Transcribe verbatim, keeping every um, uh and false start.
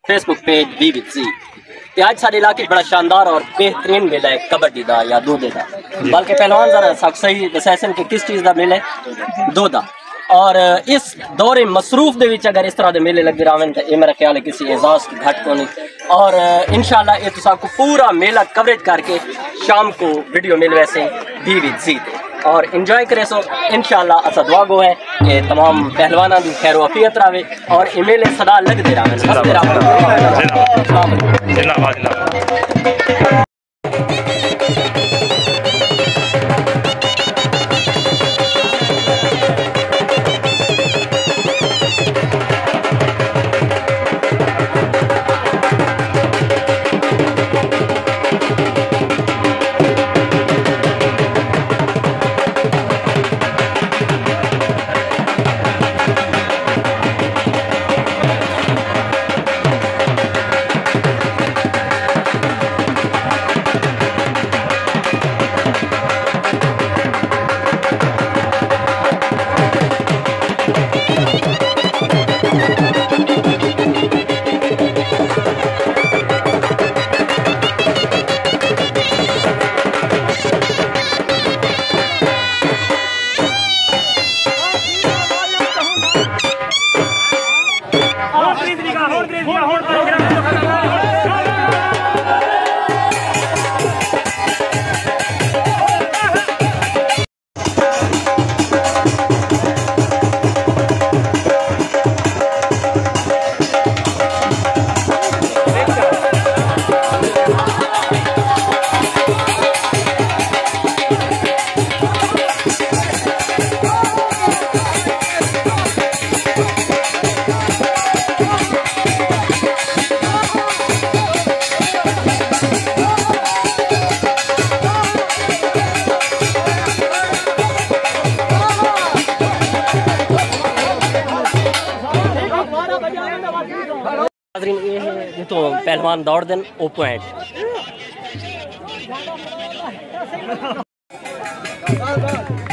Facebook page B with C. ते अज सारे इलाके बड़ा शानदार और बेहतरीन मेला है कबड्डी का या दूधे का। बल्कि पहलवान जरा सही दसन कि किस चीज़ का मेला है, दूधा। और इस दौरे मसरूफ दे विच अगर इस तरह के मेले लगे रहें तो ये मेरा ख्याल है किसी एजाज घट को नहीं। और इंशाल्लाह ये तुसा को पूरा मेला कवरेज करके शाम को वीडियो मिल वैसे बी विद सी और इंजॉय करे। सो इंशाल्लाह असा दुआ गो है कि तमाम पहलवाना की खैर वफियत रहे और ये मेले सदा लगते रहें। ये है तो पहलवान दौड़ देन ओ पॉइंट।